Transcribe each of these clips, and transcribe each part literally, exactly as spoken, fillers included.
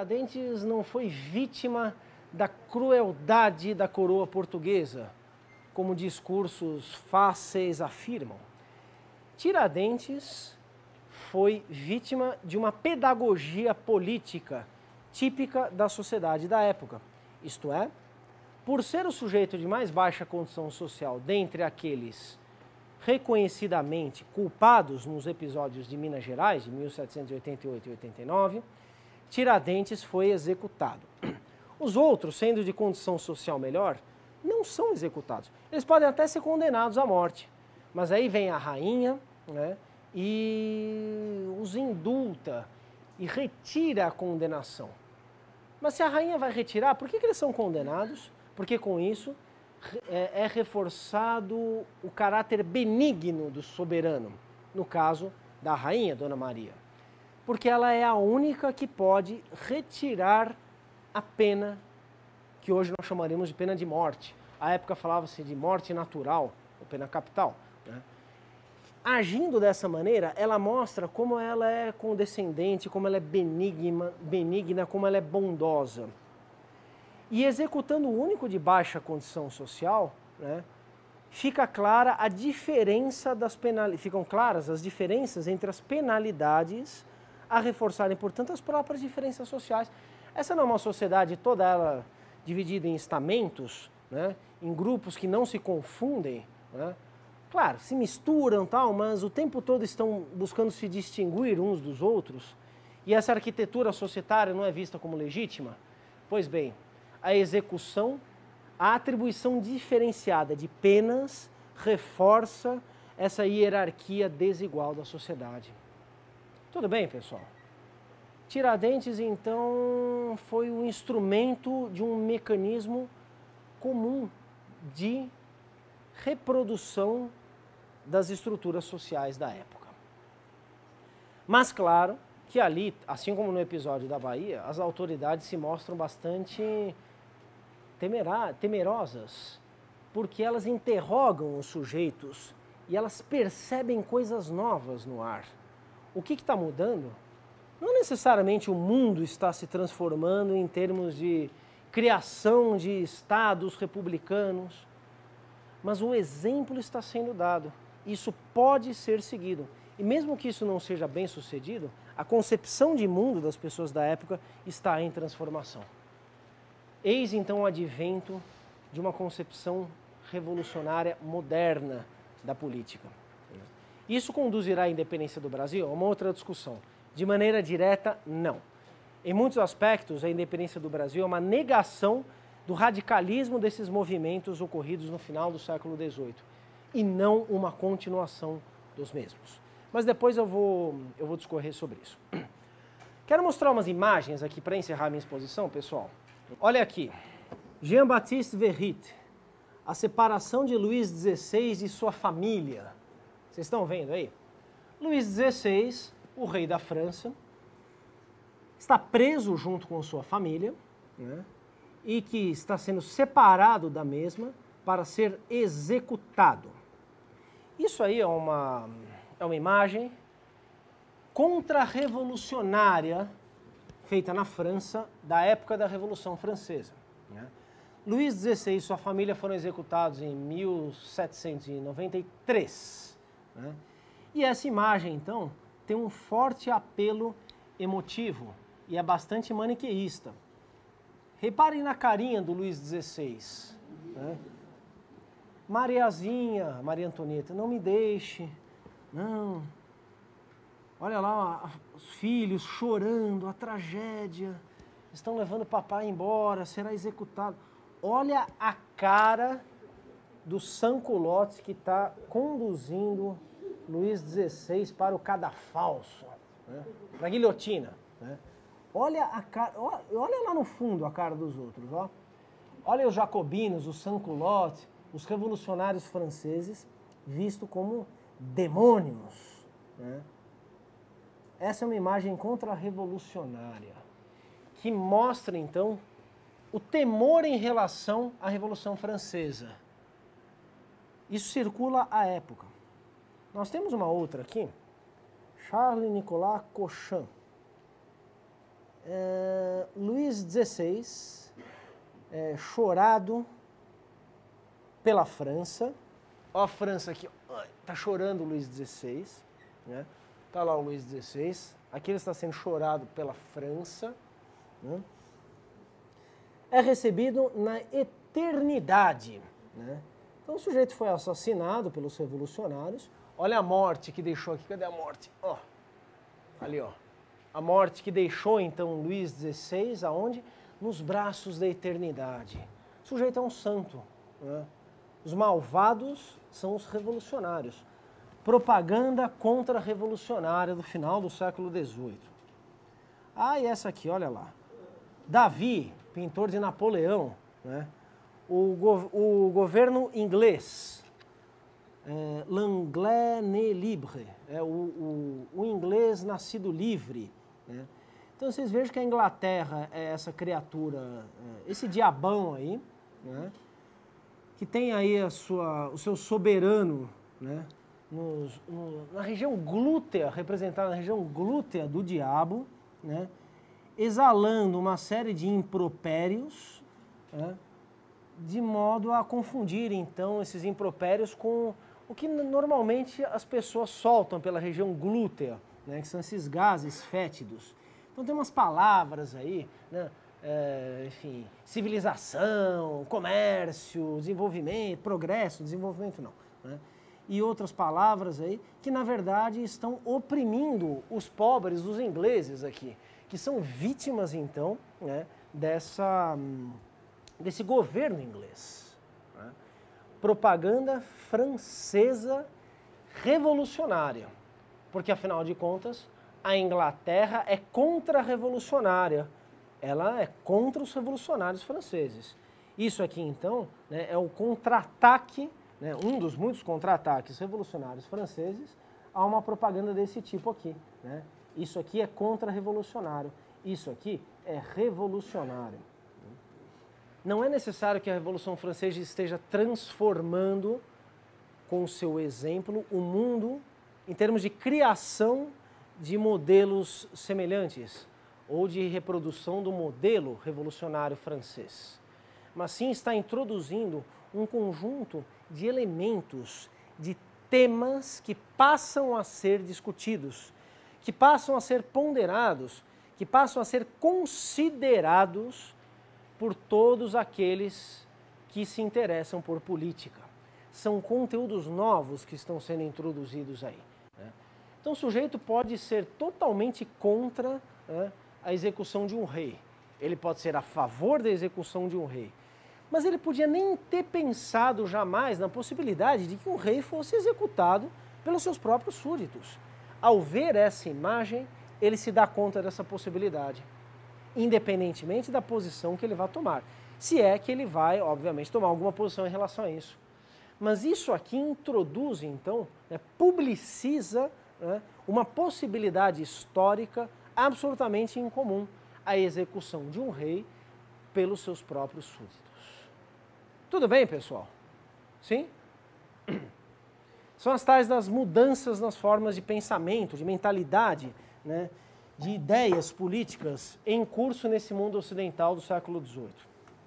Tiradentes não foi vítima da crueldade da coroa portuguesa, como discursos fáceis afirmam. Tiradentes foi vítima de uma pedagogia política típica da sociedade da época, isto é, por ser o sujeito de mais baixa condição social dentre aqueles reconhecidamente culpados nos episódios de Minas Gerais, de mil setecentos e oitenta e oito e oitenta e nove, Tiradentes foi executado. Os outros, sendo de condição social melhor, não são executados. Eles podem até ser condenados à morte, mas aí vem a rainha, né, e os indulta e retira a condenação. Mas se a rainha vai retirar, por que que eles são condenados? Porque com isso é, é reforçado o caráter benigno do soberano, no caso da rainha, Dona Maria. Porque ela é a única que pode retirar a pena que hoje nós chamaríamos de pena de morte. À época falava-se de morte natural, ou pena capital, né? Agindo dessa maneira, ela mostra como ela é condescendente, como ela é benigna, benigna, como ela é bondosa. E executando o único de baixa condição social, né, fica clara a diferença das penalidades, ficam claras as diferenças entre as penalidades a reforçarem, portanto, as próprias diferenças sociais. Essa não é uma sociedade toda ela dividida em estamentos, né, em grupos que não se confundem, né? Claro, se misturam, tal, mas o tempo todo estão buscando se distinguir uns dos outros, e essa arquitetura societária não é vista como legítima. Pois bem, a execução, a atribuição diferenciada de penas reforça essa hierarquia desigual da sociedade. Tudo bem, pessoal? Tiradentes, então, foi um instrumento de um mecanismo comum de reprodução das estruturas sociais da época. Mas, claro, que ali, assim como no episódio da Bahia, as autoridades se mostram bastante temerá, temerosas, porque elas interrogam os sujeitos e elas percebem coisas novas no ar. O que está mudando? Não necessariamente o mundo está se transformando em termos de criação de estados republicanos, mas o exemplo está sendo dado. Isso pode ser seguido. E mesmo que isso não seja bem sucedido, a concepção de mundo das pessoas da época está em transformação. Eis então o advento de uma concepção revolucionária moderna da política. Isso conduzirá à independência do Brasil? É uma outra discussão. De maneira direta, não. Em muitos aspectos, a independência do Brasil é uma negação do radicalismo desses movimentos ocorridos no final do século dezoito e não uma continuação dos mesmos. Mas depois eu vou, eu vou discorrer sobre isso. Quero mostrar umas imagens aqui para encerrar minha exposição, pessoal. Olha aqui, Jean-Baptiste Verrit, a separação de Luís dezesseis e sua família. Vocês estão vendo aí? Luís dezesseis, o rei da França, está preso junto com sua família, né, e que está sendo separado da mesma para ser executado. Isso aí é uma, é uma imagem contra-revolucionária feita na França da época da Revolução Francesa, né? Luís dezesseis e sua família foram executados em mil setecentos e noventa e três. Né? E essa imagem, então, tem um forte apelo emotivo e é bastante maniqueísta. Reparem na carinha do Luís dezesseis. Né? Mariazinha, Maria Antonieta, não me deixe, não. Olha lá, os filhos chorando, a tragédia, estão levando o papai embora, será executado. Olha a cara do sans-culottes que está conduzindo Luís dezesseis para o cadafalso, né? Para a guilhotina. Né? Olha, a cara, olha lá no fundo a cara dos outros. Ó. Olha os jacobinos, os sans-culottes, os revolucionários franceses, vistos como demônios. Né? Essa é uma imagem contra-revolucionária, que mostra, então, o temor em relação à Revolução Francesa. Isso circula à época. Nós temos uma outra aqui, Charles Nicolas Cochin. é, Luís dezesseis, é, chorado pela França. Ó a França aqui, ó, tá chorando o Luís dezesseis, né? Tá lá o Luís dezesseis, aqui ele está sendo chorado pela França, né? É recebido na eternidade, né? Então o sujeito foi assassinado pelos revolucionários. Olha a morte que deixou aqui, cadê a morte? Ó, ali ó, a morte que deixou então Luís dezesseis, aonde? Nos braços da eternidade. O sujeito é um santo, né? Os malvados são os revolucionários. Propaganda contra-revolucionária do final do século dezoito. Ah, e essa aqui, olha lá. Davi, pintor de Napoleão, né? O, go o governo inglês, é, l'anglais né libre, é, o, o, o inglês nascido livre, né? Então vocês vejam que a Inglaterra é essa criatura, é, esse diabão aí, né? Que tem aí a sua, o seu soberano, né? Nos, no, na região glútea, representada na região glútea do diabo, né? Exalando uma série de impropérios, né? De modo a confundir, então, esses impropérios com o que normalmente as pessoas soltam pela região glútea, né? Que são esses gases fétidos. Então tem umas palavras aí, né? É, enfim, civilização, comércio, desenvolvimento, progresso, desenvolvimento não, né? E outras palavras aí que na verdade estão oprimindo os pobres, os ingleses aqui, que são vítimas então, né, dessa, desse governo inglês, né? Propaganda francesa revolucionária, porque afinal de contas a Inglaterra é contra-revolucionária, ela é contra os revolucionários franceses. Isso aqui então, né, é o contra-ataque, né, um dos muitos contra-ataques revolucionários franceses a uma propaganda desse tipo aqui, né? Isso aqui é contra-revolucionário, isso aqui é revolucionário. Não é necessário que a Revolução Francesa esteja transformando, com o seu exemplo, o mundo em termos de criação de modelos semelhantes ou de reprodução do modelo revolucionário francês, mas sim está introduzindo um conjunto de elementos, de temas que passam a ser discutidos, que passam a ser ponderados, que passam a ser considerados por todos aqueles que se interessam por política. São conteúdos novos que estão sendo introduzidos aí, né? Então o sujeito pode ser totalmente contra, né, a execução de um rei. Ele pode ser a favor da execução de um rei. Mas ele podia nem ter pensado jamais na possibilidade de que um rei fosse executado pelos seus próprios súditos. Ao ver essa imagem, ele se dá conta dessa possibilidade, independentemente da posição que ele vai tomar. Se é que ele vai, obviamente, tomar alguma posição em relação a isso. Mas isso aqui introduz, então, né, publiciza, né, uma possibilidade histórica absolutamente incomum, a execução de um rei pelos seus próprios súditos. Tudo bem, pessoal? Sim? São as tais das mudanças nas formas de pensamento, de mentalidade, né, de ideias políticas em curso nesse mundo ocidental do século dezoito.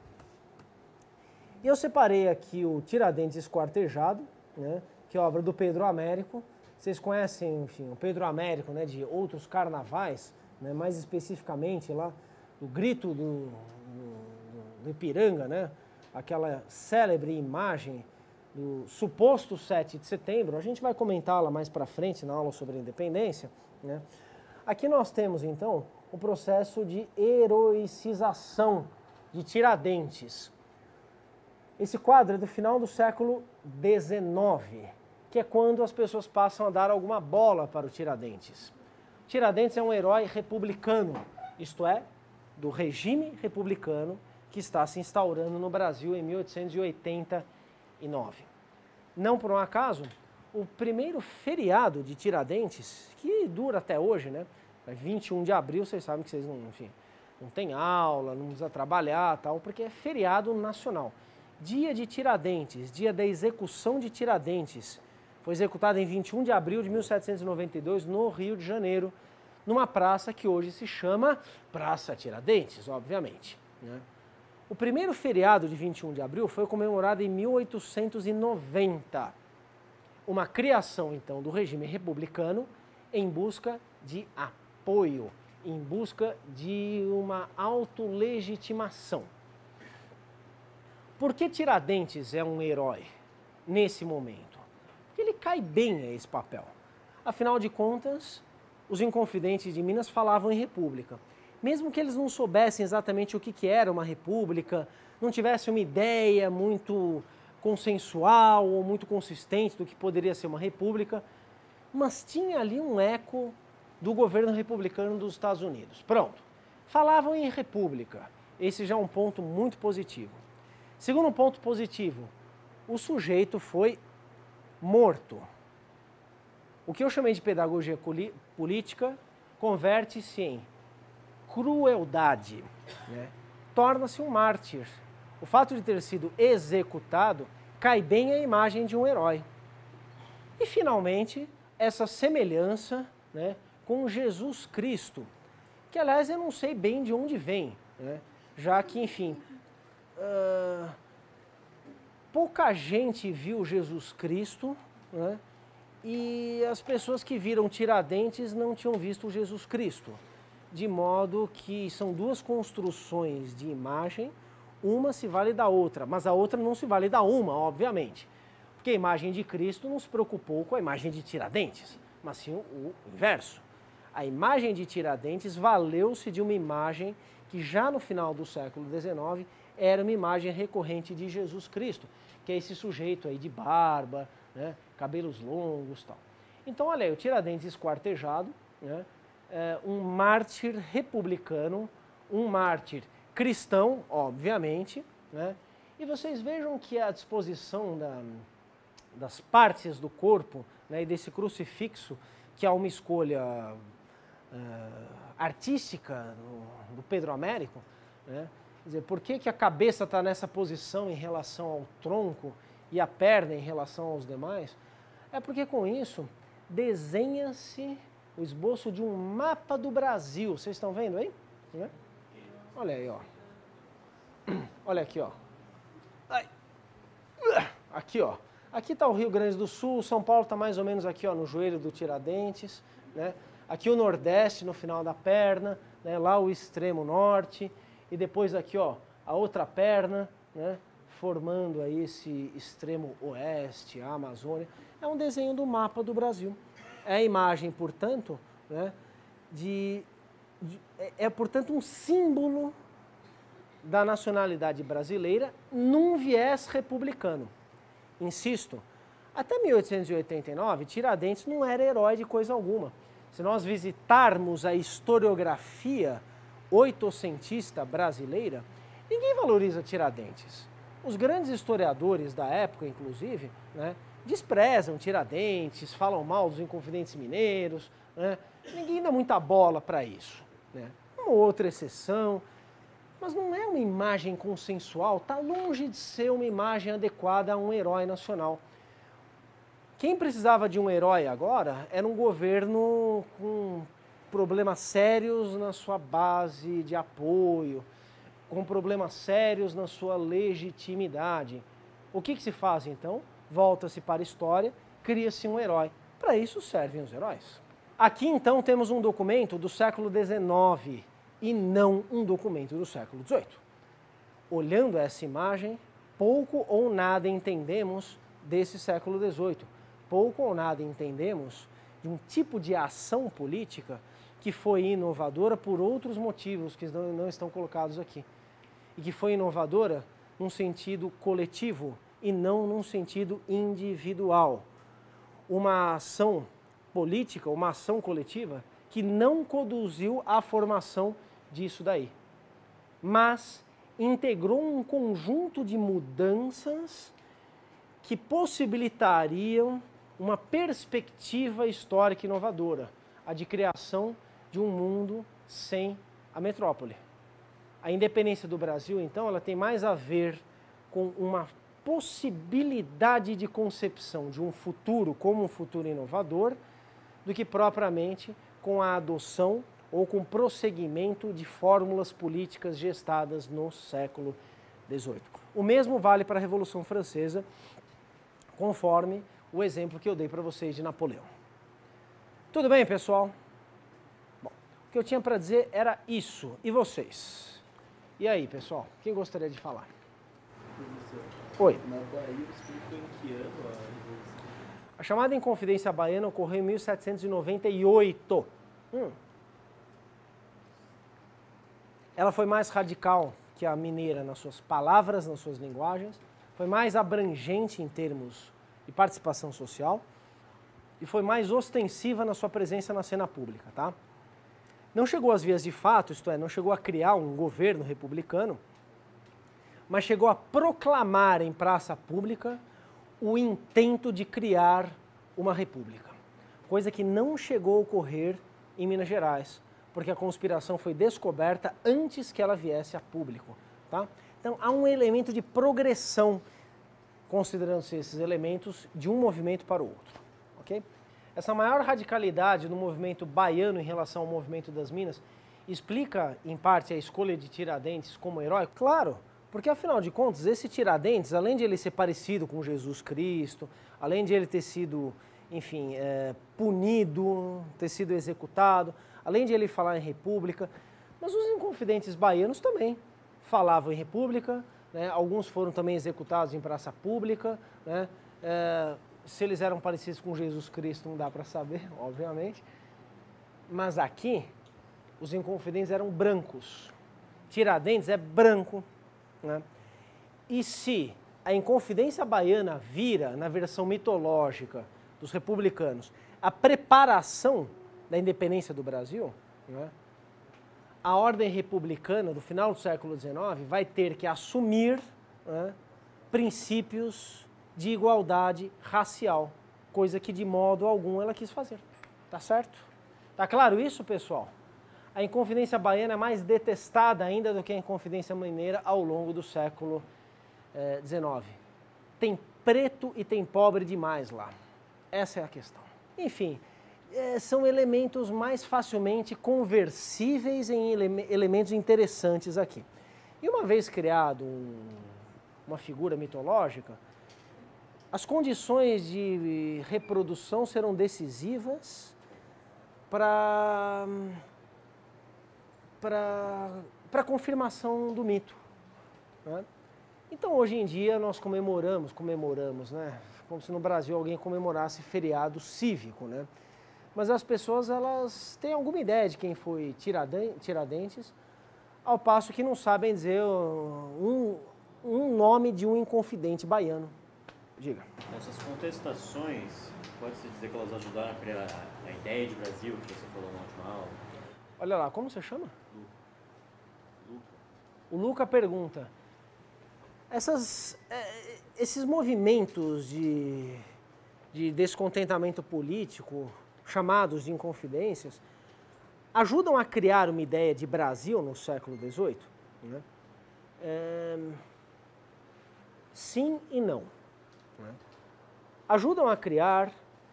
E eu separei aqui o Tiradentes Esquartejado, né, que é obra do Pedro Américo. Vocês conhecem, enfim, o Pedro Américo, né, de outros carnavais, né, mais especificamente lá, o Grito do, do, do Ipiranga, né, aquela célebre imagem do suposto sete de setembro. A gente vai comentá-la mais para frente na aula sobre a independência, né. Aqui nós temos, então, o processo de heroicização de Tiradentes. Esse quadro é do final do século dezenove, que é quando as pessoas passam a dar alguma bola para o Tiradentes. Tiradentes é um herói republicano, isto é, do regime republicano que está se instaurando no Brasil em mil oitocentos e oitenta e nove. Não por um acaso, o primeiro feriado de Tiradentes, que dura até hoje, né? vinte e um de abril, vocês sabem que vocês não, enfim, não tem aula, não precisa trabalhar, tal, porque é feriado nacional. Dia de Tiradentes, dia da execução de Tiradentes, foi executado em vinte e um de abril de mil setecentos e noventa e dois no Rio de Janeiro, numa praça que hoje se chama Praça Tiradentes, obviamente, né? O primeiro feriado de vinte e um de abril foi comemorado em mil oitocentos e noventa, uma criação então do regime republicano em busca de apoio, em busca de uma autolegitimação. Por que Tiradentes é um herói nesse momento? Porque ele cai bem a esse papel. Afinal de contas, os inconfidentes de Minas falavam em república. Mesmo que eles não soubessem exatamente o que, que era uma república, não tivessem uma ideia muito consensual ou muito consistente do que poderia ser uma república, mas tinha ali um eco do governo republicano dos Estados Unidos. Pronto, falavam em república. Esse já é um ponto muito positivo. Segundo ponto positivo, o sujeito foi morto. O que eu chamei de pedagogia política converte-se em crueldade, né? Torna-se um mártir. O fato de ter sido executado cai bem à imagem de um herói. E, finalmente, essa semelhança, né, com Jesus Cristo, que, aliás, eu não sei bem de onde vem, né? Já que, enfim, uh, pouca gente viu Jesus Cristo, né, e as pessoas que viram Tiradentes não tinham visto Jesus Cristo. De modo que são duas construções de imagem, uma se vale da outra, mas a outra não se vale da uma, obviamente. Porque a imagem de Cristo não se preocupou com a imagem de Tiradentes, mas sim o inverso. A imagem de Tiradentes valeu-se de uma imagem que já no final do século dezenove era uma imagem recorrente de Jesus Cristo, que é esse sujeito aí de barba, né, cabelos longos e tal. Então, olha aí, o Tiradentes esquartejado, né, é um mártir republicano, um mártir cristão, obviamente, né? E vocês vejam que a disposição da, das partes do corpo, né, e desse crucifixo, que é uma escolha uh, artística do, do Pedro Américo, né? Quer dizer, por que, que a cabeça está nessa posição em relação ao tronco e a perna em relação aos demais? É porque com isso desenha-se o esboço de um mapa do Brasil. Vocês estão vendo aí? Né? Olha aí, ó. Olha aqui, ó. Ai. Aqui, ó. Aqui está o Rio Grande do Sul, São Paulo está mais ou menos aqui, ó, no joelho do Tiradentes, né? Aqui o Nordeste no final da perna, né? Lá o extremo norte, e depois aqui, ó, a outra perna, né? Formando aí esse extremo oeste, a Amazônia. É um desenho do mapa do Brasil. É a imagem, portanto, né, de, de, é, é, portanto, um símbolo da nacionalidade brasileira num viés republicano. Insisto, até mil oitocentos e oitenta e nove, Tiradentes não era herói de coisa alguma. Se nós visitarmos a historiografia oitocentista brasileira, ninguém valoriza Tiradentes. Os grandes historiadores da época, inclusive, né, desprezam Tiradentes, falam mal dos inconfidentes mineiros, né? Ninguém dá muita bola para isso, né? Uma outra exceção, mas não é uma imagem consensual, está longe de ser uma imagem adequada a um herói nacional. Quem precisava de um herói agora era um governo com problemas sérios na sua base de apoio, com problemas sérios na sua legitimidade. O que, que se faz então? Volta-se para a história, cria-se um herói. Para isso servem os heróis. Aqui então temos um documento do século dezenove e não um documento do século dezoito. Olhando essa imagem, pouco ou nada entendemos desse século dezoito. Pouco ou nada entendemos de um tipo de ação política que foi inovadora por outros motivos que não, não estão colocados aqui. E que foi inovadora num sentido coletivo e não num sentido individual. Uma ação política, uma ação coletiva que não conduziu à formação disso daí, mas integrou um conjunto de mudanças que possibilitariam uma perspectiva histórica inovadora, a de criação de um mundo sem a metrópole. A independência do Brasil, então, ela tem mais a ver com uma possibilidade de concepção de um futuro como um futuro inovador do que propriamente com a adoção ou com prosseguimento de fórmulas políticas gestadas no século dezoito. O mesmo vale para a Revolução Francesa, conforme o exemplo que eu dei para vocês de Napoleão. Tudo bem, pessoal? Bom, o que eu tinha para dizer era isso. E vocês? E aí, pessoal? Quem gostaria de falar? Professor, Oi. na Bahia, você foi em que ano a Revolução? A chamada Inconfidência Baiana ocorreu em mil setecentos e noventa e oito. Hum. Ela foi mais radical que a mineira nas suas palavras, nas suas linguagens, foi mais abrangente em termos de participação social e foi mais ostensiva na sua presença na cena pública, tá? Não chegou às vias de fato, isto é, não chegou a criar um governo republicano, mas chegou a proclamar em praça pública o intento de criar uma república, coisa que não chegou a ocorrer em Minas Gerais, porque a conspiração foi descoberta antes que ela viesse a público, tá? Então há um elemento de progressão, considerando-se esses elementos, de um movimento para o outro, ok? Essa maior radicalidade no movimento baiano em relação ao movimento das Minas explica, em parte, a escolha de Tiradentes como herói? Claro, porque afinal de contas, esse Tiradentes, além de ele ser parecido com Jesus Cristo, além de ele ter sido, enfim, é, punido, ter sido executado, além de ele falar em república, mas os inconfidentes baianos também falavam em república, né? Alguns foram também executados em praça pública, né? É, se eles eram parecidos com Jesus Cristo não dá para saber, obviamente, mas aqui os inconfidentes eram brancos, Tiradentes é branco, né? E se a Inconfidência Baiana vira, na versão mitológica dos republicanos, a preparação da independência do Brasil, né? A ordem republicana do final do século dezenove vai ter que assumir, né, princípios de igualdade racial, coisa que de modo algum ela quis fazer. Tá certo? Tá claro isso, pessoal? A Inconfidência Baiana é mais detestada ainda do que a Inconfidência Mineira ao longo do século dezenove. Tem preto e tem pobre demais lá. Essa é a questão. Enfim, é, são elementos mais facilmente conversíveis em ele elementos interessantes aqui. E uma vez criado um, uma figura mitológica, as condições de reprodução serão decisivas para para a confirmação do mito, né? Então, hoje em dia, nós comemoramos, comemoramos, né? Como se no Brasil alguém comemorasse feriado cívico, né? Mas as pessoas, elas têm alguma ideia de quem foi Tiradentes, ao passo que não sabem dizer um, um nome de um inconfidente baiano. Diga. Essas contestações, pode-se dizer que elas ajudaram a criar a, a ideia de Brasil, que você falou na última aula? Olha lá, como você chama? Luca. O Luca pergunta, essas, é, esses movimentos de, de descontentamento político, chamados de inconfidências, ajudam a criar uma ideia de Brasil no século dezoito? Né? É, sim e não. Né? Ajudam a criar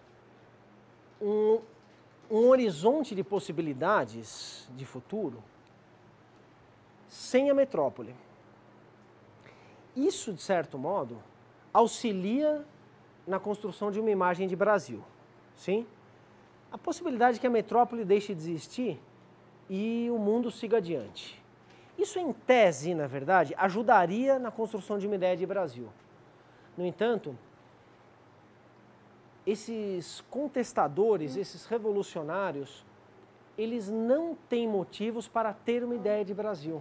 um, um horizonte de possibilidades de futuro sem a metrópole. Isso, de certo modo, auxilia na construção de uma imagem de Brasil, sim? A possibilidade que a metrópole deixe de existir e o mundo siga adiante. Isso, em tese, na verdade, ajudaria na construção de uma ideia de Brasil. No entanto, esses contestadores, esses revolucionários, eles não têm motivos para ter uma ideia de Brasil.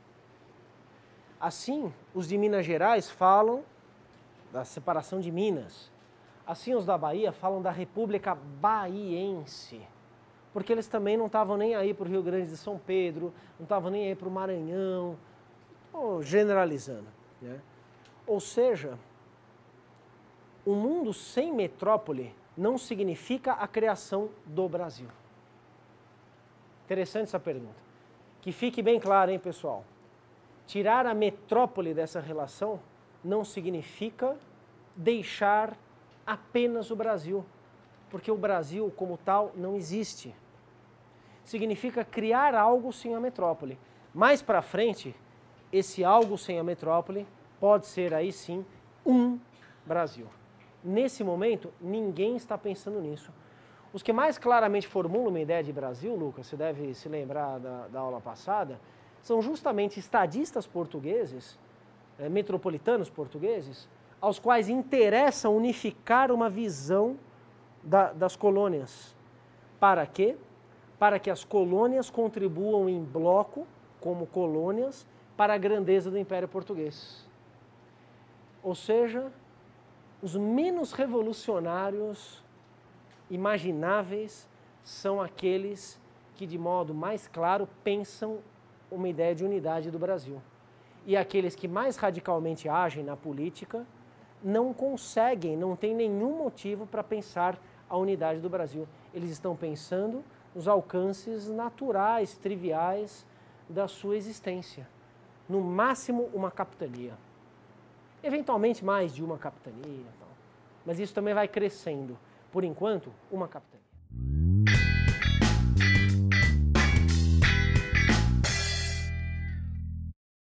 Assim, os de Minas Gerais falam da separação de Minas. Assim, os da Bahia falam da República Baiense. Porque eles também não estavam nem aí para o Rio Grande de São Pedro, não estavam nem aí para o Maranhão, oh, generalizando, né? Ou seja, o mundo sem metrópole não significa a criação do Brasil. Interessante essa pergunta. Que fique bem claro, hein, pessoal? Tirar a metrópole dessa relação não significa deixar apenas o Brasil, porque o Brasil, como tal, não existe. significa criar algo sem a metrópole. Mais para frente, esse algo sem a metrópole pode ser aí sim um Brasil. Nesse momento, ninguém está pensando nisso. Os que mais claramente formulam uma ideia de Brasil, Lucas, você deve se lembrar da, da aula passada, são justamente estadistas portugueses, eh, metropolitanos portugueses, aos quais interessa unificar uma visão da, das colônias. Para quê? Para que as colônias contribuam em bloco, como colônias, para a grandeza do Império Português. Ou seja, os menos revolucionários imagináveis são aqueles que, de modo mais claro, pensam uma ideia de unidade do Brasil. E aqueles que mais radicalmente agem na política não conseguem, não têm nenhum motivo para pensar a unidade do Brasil. Eles estão pensando nos alcances naturais, triviais da sua existência. No máximo, uma capitania. Eventualmente, mais de uma capitania. Mas isso também vai crescendo. Por enquanto, uma capitania.